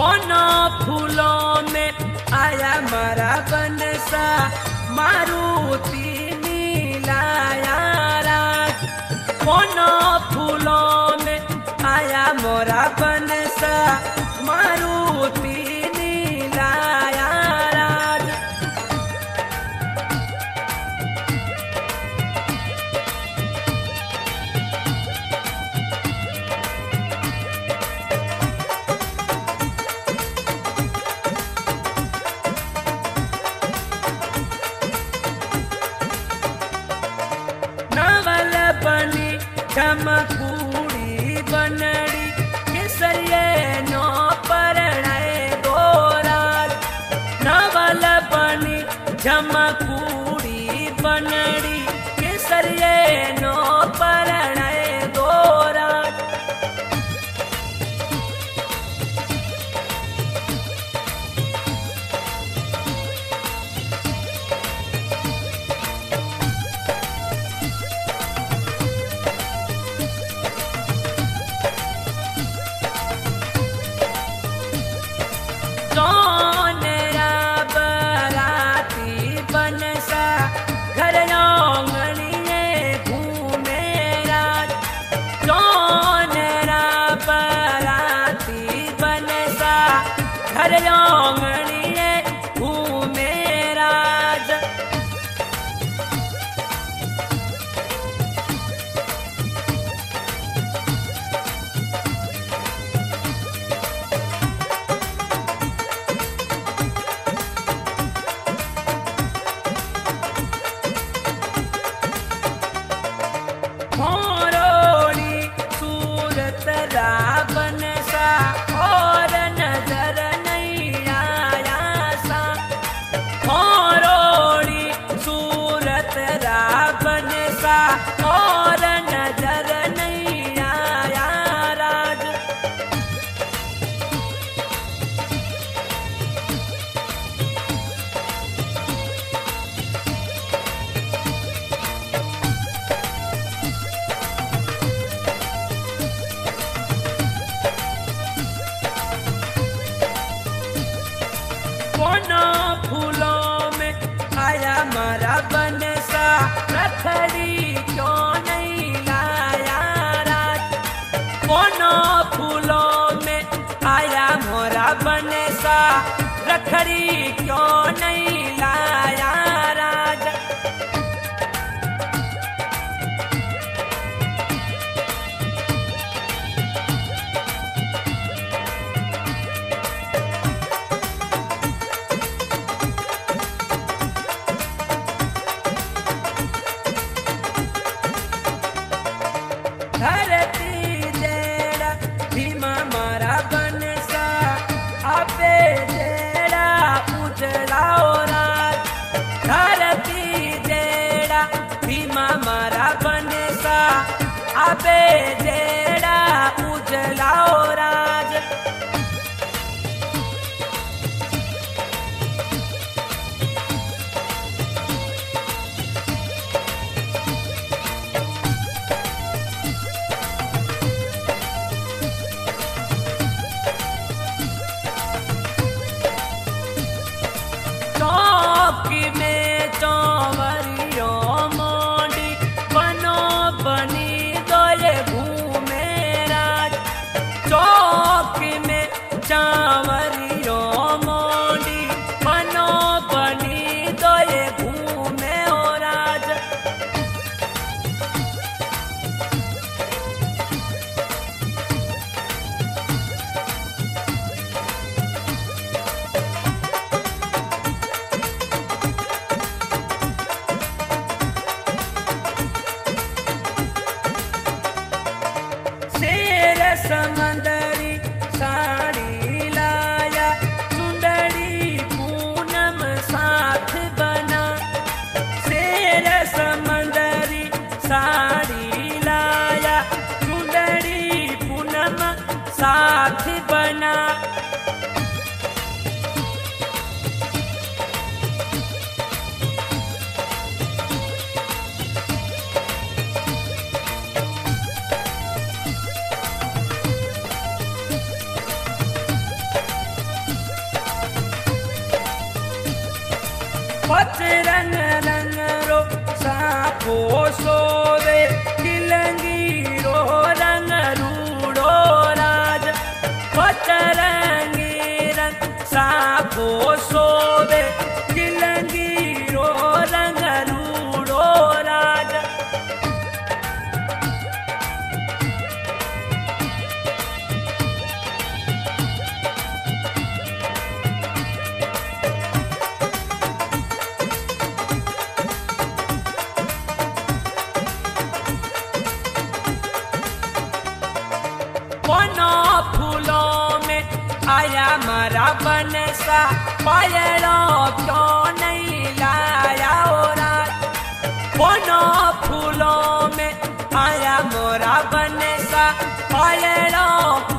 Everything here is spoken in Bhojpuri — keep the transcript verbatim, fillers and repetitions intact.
कोना फूलों में आया मारा बनसा, मारुति नीलाया राज। कोना फूलों में आया मोरा बनसा, मारुति नीलाया राज। नवल बनी चमकूड़ी बनड़ी, केसरिये नो परणाए गोराज। नवल बनी चमकूड़ी बनड़ी, केसरिये नो परणाए गोराज। सोनेरा बराती बनसा, घर आंगनिये घूमे राज। सोनेरा बराती बनसा, घर आंगनिये घूमे राज। मोरोड़ी सूरत रावण सा, और नजर नहीं आया सा। मोरोड़ी सूरत रावण सा, और नजर नहीं आया राज। कोना फूलों में आया मारा बनसा, रखड़ी क्यों नहीं लाया राज। कोना फूलों में आया मोरा बनसा, रखड़ी क्यों नहीं लाया राज। धरती जेड़ा भीमा मारा बनसा, आपे जेड़ा उजलाओ राज। धरती जेड़ा भीमा मारा बनसा, आपे जेड़ा उजलाओ राज। चौकी में चौवरियों मोंडी, बनो बनी दोये घूमे राज। चौकी में चौवरियों मोंडी, बनो बनी दोये घूमे हो राज। शेर समंदरी साड़ी लाया, सुंदरी पूनम साथ बना। शेर समंदरी साड़ी लाया, सुंदरी पूनम साथ बना। रंग रंग रो साफो सोवे किलंगी रो रंग रूड़ो राज पतरंगी रंग साफो सोवे किलंगी रो रंग रूड़ो राज फूलों में आया मारा बनसा पायलों क्यों नहीं लाया राज दोनों फूलों में आया मोरा बनसा पायलों